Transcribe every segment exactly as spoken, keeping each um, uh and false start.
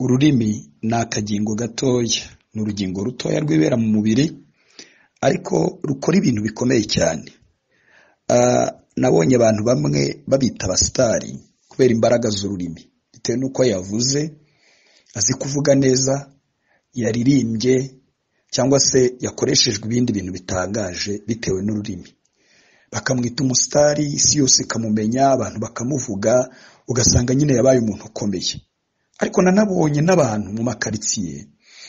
Ururimi ni akagingo gatoya, ni urugingo rutoya rwibera mu mubiri ariko rukora ibintu bikomeye cyane. Ah, nabonye abantu bamwe babita abasitari kubera imbaraga z'ururimi, bitewe n'uko yavuze, azi kuvuga neza, yaririmbye cyangwa se yakoreshejwe ibindi bintu bitangaje bitewe n'ururimi. Bakamwita umusitari, isi yose ikamumenya, abantu bakamuvuga, ugasanga nyine yabaye umuntu ukomeye. Ariko nanabonye n'abantu mu makaritsiye,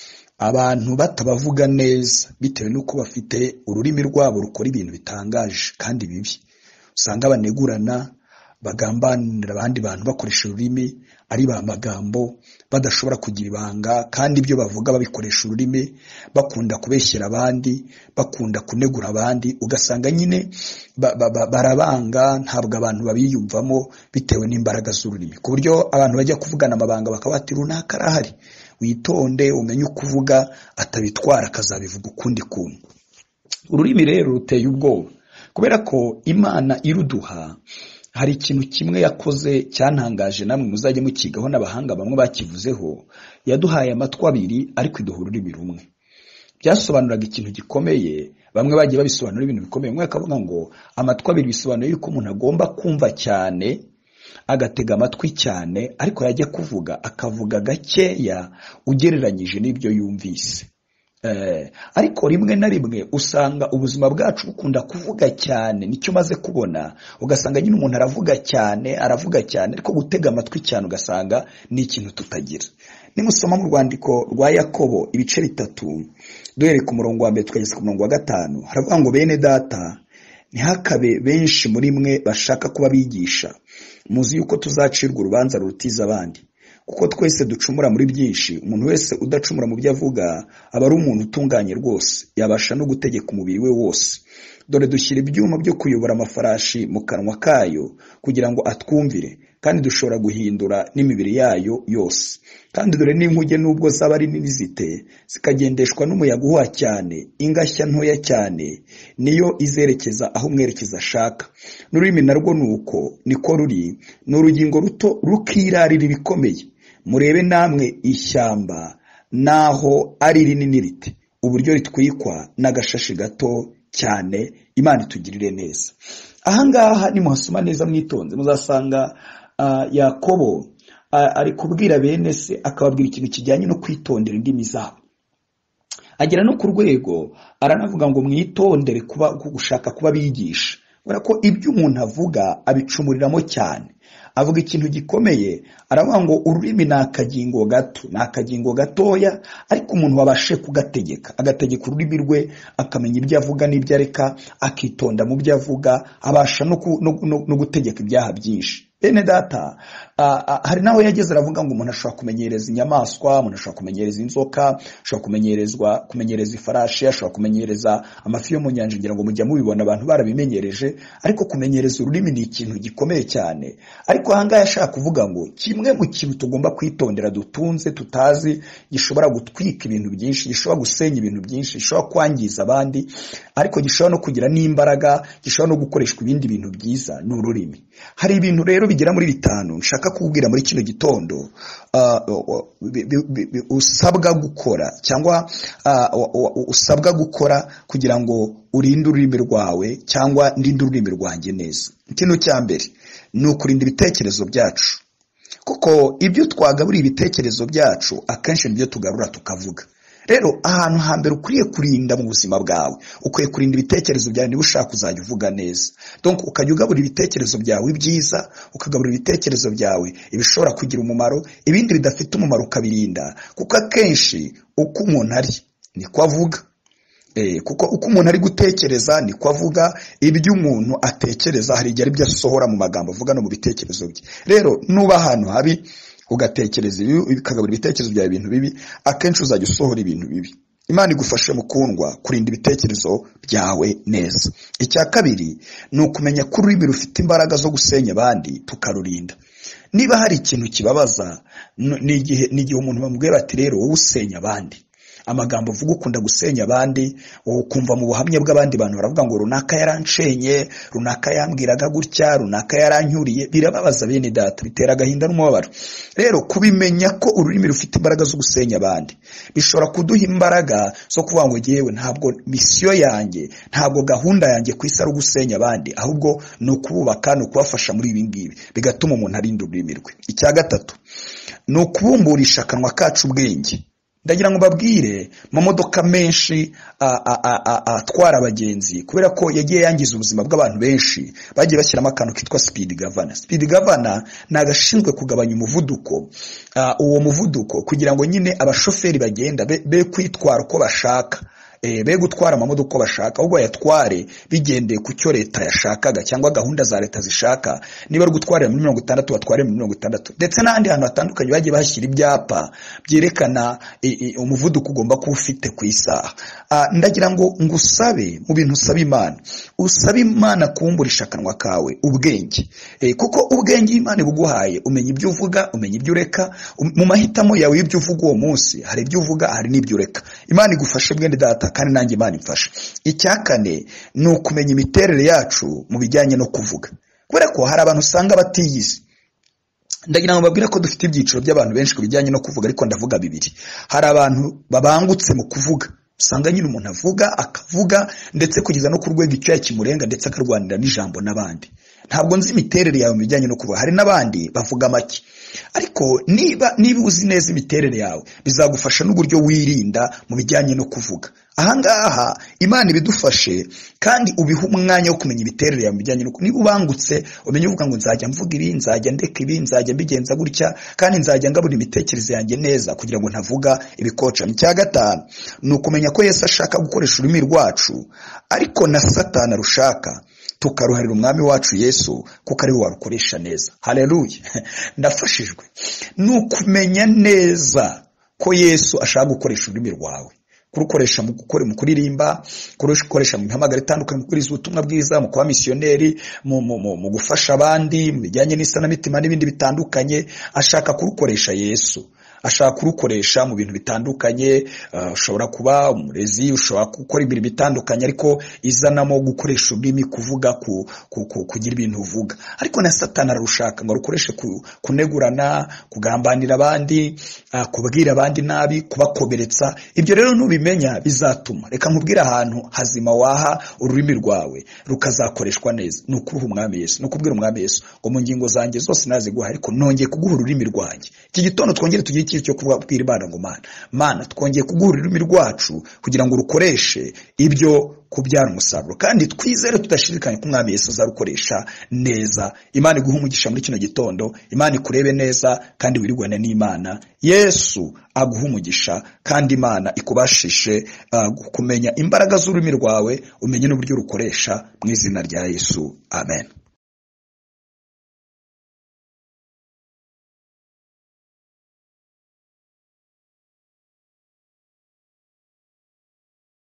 abantu batabavuga neza bitewe n'uko bafite ururimi rwabo rukora ibintu bitangaje kandi bibi. Usanga banegurana, bagambanira abandi bantu bakoresha ururimi ari ba magambo, badashobora kugira ibanga, kandi ibyo bavuga babikoresha ururimi, bakunda kubeshyera abandi, bakunda kunegura abandi, ugasanga nyine ba- ba- ba- barabanga, ntabwo abantu babiyumvamo bitewe n'imbaraga z'ururimi, ku buryo abantu bajya kuvugana amabanga bakaba bati runaka arahari, witonde umenye uko uvuga, atabitwara akazabivuga ukundi kuntu. Ururimi rero ruteye ubwoba kubera ko Imana iruduha. Hari ikintu kimwe yakoze cyantangaje, namwe muzajye mukigaho, n'abahanga bamwe bakivuzeho. Yaduhaye amatwi abiri ariko iduha ururimi rumwe. Byasobanuraga ikintu gikomeye, bamwe bagiye babisobanura ibintu bikomeye. Umwe akavuga ngo amatwi abiri bisobanuye yuko umuntu agomba kumva cyane, agatega amatwi cyane, ariko yajya kuvuga akavuga gakeya ugereranyije n'ibyo yumvise. Eh, ariko rimwe na rimwe usanga ubuzima bwacu bukunda kuvuga cyane, nicyo maze kubona. Ugasanga nyine umuntu aravuga cyane, aravuga cyane, ariko gutega amatwi cyane ugasanga ni ikintu tutagira. Nimusoma mu rwandiko rwa Yakobo ibice bitatu, duhereye ku murongo wa mbere tukageza ku murongo wa gatanu, haravuga ngo bene data, ntihakabe benshi muri mwe bashaka kuba bigisha, muzi yuko tuzacirwa urubanza rurutiza abandi. Kuko twese ducumura muri byinshi, umuntu wese udacumura mu byo avuga aba ari umuntu utunganye rwose, yabasha no gutegeka umubiri we wose. Dore dushyira ibyuma byo kuyobora amafarashi mu kanwa kayo kugira ngo atwumvire, kandi dushobora guhindura n'imibiri yayo yose. Kandi dore n'inkuge nubwo zaba ari nini zite, zikagendeshwa n'umuyaga uhuha cyane, ingashya ntoya cyane niyo izerekeza aho umwerekeza ashaka. N'ururimi narwo nuko niko ruri, ni urugingo ruto rukirarira ibikomeye. Murebe namwe ishyamba naho ari rinini rite, uburyo ritwikwa n'agashashi gato cyane. Imana itugirire neza. Ahangaha nimuhasoma neza mwitonze, muzasanga uh, Yakobo uh, ari kubwira bene se, akababwira ikintu kijyanye no kwitondera indimi zabo. Agera no ku rwego aranavuga ngo mwitondere kuba gushaka kuba bigisha, kubera ko ibyo umuntu avuga abicumuriramo cyane. Avuga ikintu gikomeye, aravuga ngo ururimi ni akagingo gato, ni akagingo gatoya, ariko umuntu wabashe kugategeka, agategeka ururimi rwe, akamenya ibyo avuga n'ibyo areka, akitonda mu byo avuga, abasha no, ku, no, no, no gutegeka ibyaha byinshi. Bene data, uh, uh, hari naho yageze aravuga ngo umuntu ashobora kumenyereza inyamaswa, umuntu ashobora kumenyereza inzoka, ashobora kumenyerezwa kumenyereza ifarashi, ashobora kumenyereza amafi yo mu nyanja, ngira ngo mujya mubibona abantu barabimenyereje. Ariko kumenyereza ururimi ni ikintu gikomeye cyane. Ariko ahangaha yashaka kuvuga ngo kimwe mu kintu tugomba kwitondera, dutunze tutazi, gishobora gutwika ibintu byinshi, gishobora gusenya ibintu byinshi, gishobora kwangiza abandi, ariko gishobora no kugira n'imbaraga, gishobora no gukoreshwa ibindi bintu byiza, ni ururimi. Hari ibintu rero bigera muri bitanu nshaka kubwira muri kino gitondo, uh, usabwa gukora cyangwa uh, usabwa gukora kugira ngo urinde ururimi rwawe cyangwa ndinde ururimi rwanjye neza. Ikintu cya mbere ni ukurinda ibitekerezo byacu, kuko ibyo twagabura ibitekerezo byacu akenshi nibyo tugarura tukavuga. Rero ahantu hambere ukwiye kurinda mu buzima bwawe, ukwiye kurinda ibitekerezo byawe niba ushaka uzajya uvuga neza. Donc ukajya ugabura ibitekerezo byawe ibyiza, ukagabura ibitekerezo byawe ibishobora kugira umumaro, ibindi bidafite umumaro ukabirinda, kuko akenshi uko umuntu ari niko avuga. Eh, kuko uko umuntu ari gutekereza niko avuga, ibyo umuntu atekereza hari igihe ari byo asohora mu magambo avuga no mu bitekerezo bye. Rero nuba ahantu habi ugatekereza ibi, ukagabura ibitekerezo byawe ibintu bibi, akenshi uzajya usohora ibintu bibi. Imana igufashe mukundwa kurinda ibitekerezo byawe neza. Icya kabiri ni ukumenya ko ururimi rufite imbaraga zo gusenya abandi, tukarurinda. Niba hari ikintu kibabaza, ni igihe ni igihe umuntu bamubwira ati rero wowe usenya abandi, amagambo uvuga ukunda gusenya abandi, ukumva mu buhamya bw'abandi bantu baravuga ngo runaka yarancenye, runaka yambwiraga gutya, runaka yaranyuriye. Birababaza bene data, bitera agahinda n'umubabaro. Rero kubimenya ko ururimi rufite imbaraga zo gusenya abandi bishobora kuduha imbaraga zo kuvuga ngo yewe ntabwo misiyo yanjye, ntabwo gahunda yanjye ku isi ari ugusenya abandi, ahubwo ni ukububaka, ni ukubafasha muri ibi ngibi, bigatuma umuntu arinda ururimi rwe. Icya gatatu ni ukubumburisha akanwa kacu ubwenge. Ndagira ngo babwire mu modoka menshi atwara abagenzi, kubera ko yagiye yangiza ubuzima bw'abantu benshi, bagiye bashyiramo akantu kitwa speed governor. Speed governor ni agashinzwe kugabanya umuvuduko, uwo muvuduko kugira ngo nyine abashoferi bagenda be, be kwitwara uko bashaka, E, be gutwara amamodoka uko bashaka, ahubwo yatware bigendeye ku cyo leta yashakaga cyangwa gahunda za leta zishaka. Niba ari gutwarira muri mirongo itandatu batware muri mirongo itandatu, ndetse n'ahandi hantu hatandukanye bagiye bashyira ibyapa byerekana e, e, umuvuduko ugomba kuba ufite ku isaha. Ndagira ngo ngusabe mu bintu usaba Imana, usaba Imana kumburisha akanwa kawe ubwenge, e, kuko ubwenge Imana buguhaye umenya ibyo uvuga, umenya ibyo ureka. Mu mahitamo yawe y'ibyo uvuga uwo munsi hari ibyo uvuga, hari n'ibyo ureka. Imana igufashe bwende data, kandi nanjye Imana imfasha. Icya kane ni ukumenya imiterere yacu mu bijyanye no kuvuga, kubera ko hari abantu usanga batiyizi. Ndagira ngo babwire ko dufite ibyiciro by'abantu benshi ku bijyanye no kuvuga, ariko ndavuga bibiri. Hari abantu babangutse mu kuvuga, usanga nyine umuntu avuga akavuga ndetse kugeza no ku rwego icyo yakimurenga, ndetse akarwanira n'ijambo n'abandi. Ntabwo nzi imiterere yawe mu bijyanye no kuvuga. Hari n'abandi bavuga make, ariko niba niba uzi neza imiterere yawe bizagufasha n'uburyo wirinda mu bijyanye no kuvuga. Ahangaha Imana ibidufashe, kandi ubiha umwanya wo kumenya imiterere yawe mu bijyanye no, niba ubangutse umenye uvuga ngo nzajya mvuga ibi, nzajya ndeka ibi, nzajya mbigenza gutya, kandi nzajya ngabura imitekerereze yanjye neza kugira ngo ntavuga ibikoca. Icya gatanu ni ukumenya ko Yesu ashaka gukoresha ururimi rwacu, ariko na Satani arushaka, tukaruharira umwami wacu Yesu kuko ari we warukoresha neza. Haleluya. Ndafashijwe. Ni ukumenya neza ko Yesu ashaka gukoresha ururimi rwawe, kurukoresha mu gukora, mu kuririmba, kurukoresha mu mihamagaro itandukanye, mu kuriza ubutumwa bwiza, mu kuba misiyoneri, mu, mu, mu, mu gufasha abandi mu bijyanye n'isanamitima n'ibindi bitandukanye. Ashaka kurukoresha Yesu, ashaka kurukoresha mu bintu bitandukanye. Uh, ushobora kuba umurezi, ushobora gukora ibintu bitandukanye, ariko izanamo gukoresha ururimi, kuvuga, ku, ku, ku, kugira ibintu uvuga. Ariko na Satani arushaka ngo arukoreshe ku, kunegurana, kugambanira abandi, uh, kubwira abandi nabi, kubakomeretsa. Ibyo rero nubimenya bizatuma, reka nkubwire ahantu hazima waha ururimi rwawe rukazakoreshwa neza, ni ukuruha umwami Yesu, ni ukubwira umwami Yesu ngo mu ngingo zanjye zose naziguha, ariko nongeye kuguha ururimi rwanjye. Iki gitondo twongere tugire ikintu cyo kubwira Imana ngo Mana, Mana twongeye kuguha ururimi rwacu kugira ngo rukoreshe ibyo kubyara umusaruro, kandi twizere tudashidikanya ko umwami Yesu azarukoresha neza. Imana iguha umugisha muri kino gitondo, Imana ikurebe neza kandi wirigwane n'Imana. Yesu aguha umugisha, kandi Imana ikubashishe uh, kumenya imbaraga z'ururimi rwawe, umenye n'uburyo rukoresha, mu izina rya Yesu. Amen.